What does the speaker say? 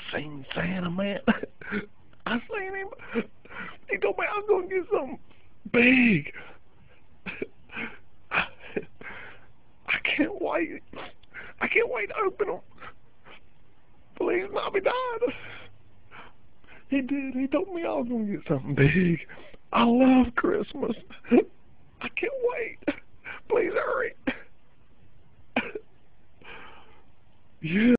seen Santa, man. I seen him. He told me I was gonna get something big. I can't wait. I can't wait to open them. Please, Mommy died. He did. He told me I was gonna get something big. I love Christmas. I can't wait. Please hurry. Yeah.